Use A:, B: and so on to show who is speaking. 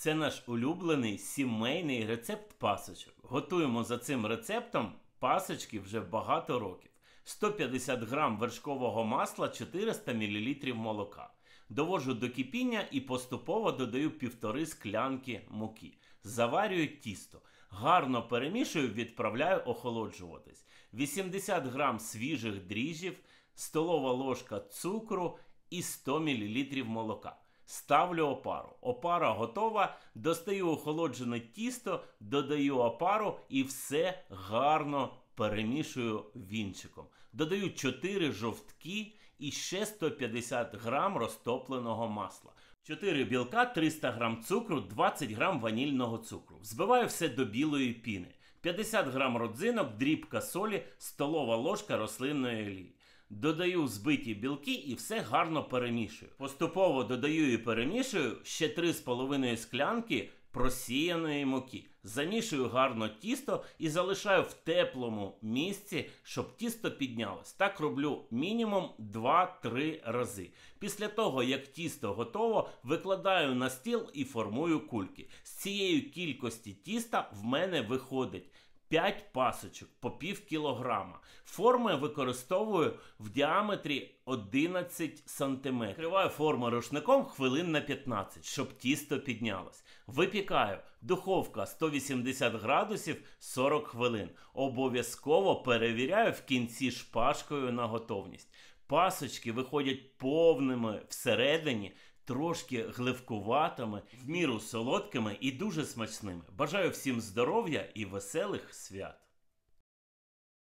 A: Це наш улюблений сімейний рецепт пасочок. Готуємо за цим рецептом пасочки вже багато років. 150 грам вершкового масла, 400 мл молока. Довожу до кипіння і поступово додаю 1,5 склянки муки. Заварюю тісто. Гарно перемішую, відправляю охолоджуватись. 80 грам свіжих дріжджів, столова ложка цукру і 100 мл молока. Ставлю опару. Опара готова, достаю охолоджене тісто, додаю опару і все гарно перемішую вінчиком. Додаю 4 жовтки і ще 150 грам розтопленого масла. 4 білка, 300 грам цукру, 20 грам ванільного цукру. Взбиваю все до білої піни. 50 грам родзинок, дрібка солі, столова ложка рослинної олії. Додаю збиті білки і все гарно перемішую. Поступово додаю і перемішую ще 3,5 склянки просіяної муки. Замішую гарно тісто і залишаю в теплому місці, щоб тісто піднялось. Так роблю мінімум 2-3 рази. Після того, як тісто готово, викладаю на стіл і формую кульки. З цієї кількості тіста в мене виходить 5 пасочок по пів кілограма. Форми використовую в діаметрі 11 см. Накриваю форму рушником хвилин на 15, щоб тісто піднялось. Випікаю. Духовка 180 градусів 40 хвилин. Обов'язково перевіряю в кінці шпажкою на готовність. Пасочки виходять повними всередині, трошки гливкуватими, в міру солодкими і дуже смачними. Бажаю всім здоров'я і веселих свят!